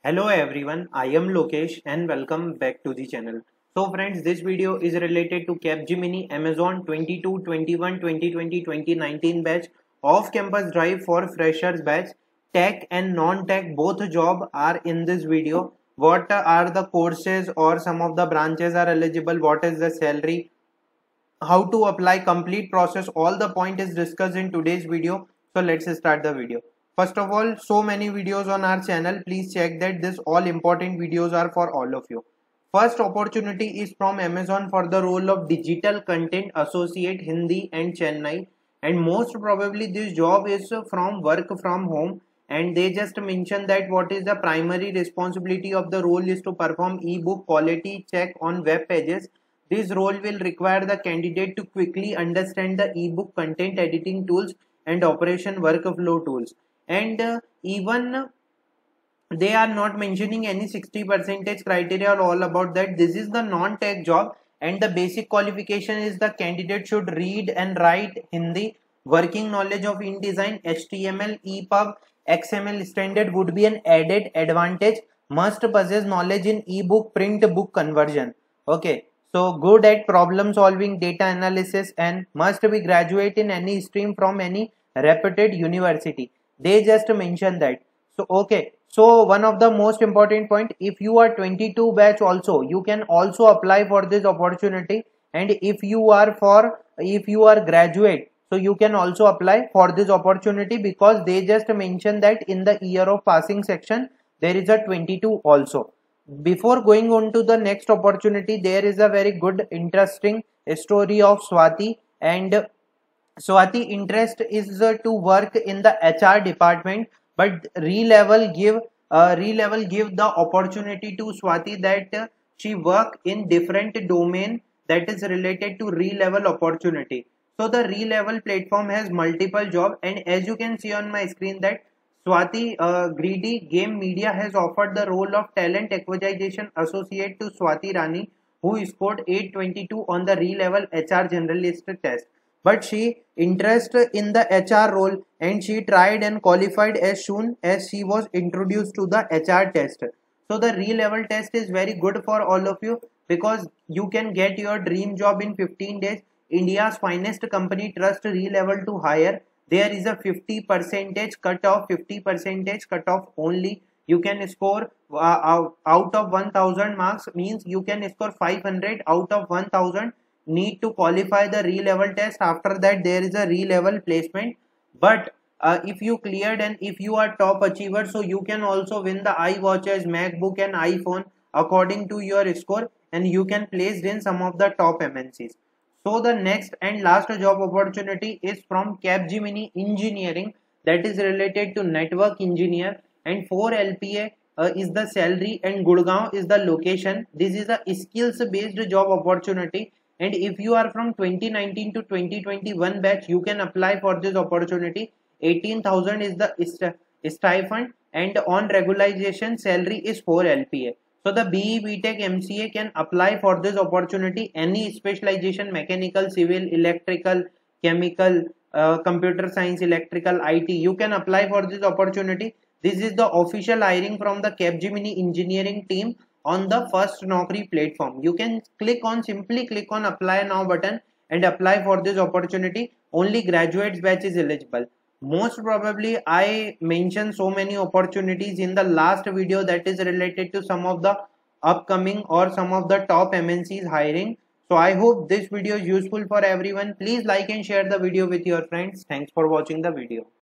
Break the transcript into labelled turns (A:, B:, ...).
A: Hello everyone, I am Lokesh and welcome back to the channel. So friends, this video is related to Capgemini Amazon 22, 21, 2020, 2019 batch off campus drive for freshers batch. Tech and non-tech both job are in this video. What are the courses or some of the branches are eligible, what is the salary, how to apply, complete process, all the point is discussed in today's video. So let's start the video. First of all, so many videos on our channel, please check that this all important videos are for all of you. First opportunity is from Amazon for the role of digital content associate Hindi and Chennai, and most probably this job is from work from home, and they just mention that what is the primary responsibility of the role is to perform ebook quality check on web pages. This role will require the candidate to quickly understand the ebook content editing tools and operation workflow tools. And even they are not mentioning any 60% criteria or all about that. This is the non-tech job, and the basic qualification is the candidate should read and write Hindi, working knowledge of InDesign, HTML, EPUB, XML standard would be an added advantage. Must possess knowledge in ebook print book conversion. Okay, so good at problem solving, data analysis, and must be graduate in any stream from any reputed university. They just mention that. So okay, so one of the most important point, if you are 22 batch also, you can also apply for this opportunity, and if you are graduate, so you can also apply for this opportunity, because they just mentioned that in the year of passing section there is a 22 also. Before going on to the next opportunity, there is a very good interesting story of Swati. And Swati interest is to work in the HR department, but re-level give the opportunity to Swati that she work in different domain that is related to re-level opportunity. So the re-level platform has multiple job, and as you can see on my screen that Swati Greedy Game Media has offered the role of talent acquisition associate to Swati Rani, who scored 822 on the re-level HR generalist test, but she interested in the HR role and she tried and qualified as soon as she was introduced to the HR test. So the re-level test is very good for all of you, because you can get your dream job in 15 days. India's finest company trust re-level to hire. There is a 50% cutoff, 50% cutoff only. You can score out of 1000 marks, means you can score 500 out of 1000, need to qualify the re-level test. After that there is a re-level placement. But if you cleared and if you are top achiever, so you can also win the iWatches, MacBook and iPhone according to your score, and you can place in some of the top MNCs. So the next and last job opportunity is from Capgemini Engineering, that is related to network engineer, and 4 LPA is the salary and Gurgaon is the location. This is a skills based job opportunity, and if you are from 2019 to 2021 batch, you can apply for this opportunity. 18,000 is the stipend, and on regularization salary is 4 LPA. So the BE, BTech, MCA can apply for this opportunity. Any specialization, mechanical, civil, electrical, chemical, computer science, electrical, IT, you can apply for this opportunity. This is the official hiring from the Capgemini engineering team on the First Naukri platform. You can simply click on apply now button and apply for this opportunity. Only graduates batch is eligible. Most probably I mentioned so many opportunities in the last video that is related to some of the upcoming or some of the top MNCs hiring. So I hope this video is useful for everyone. Please like and share the video with your friends. Thanks for watching the video.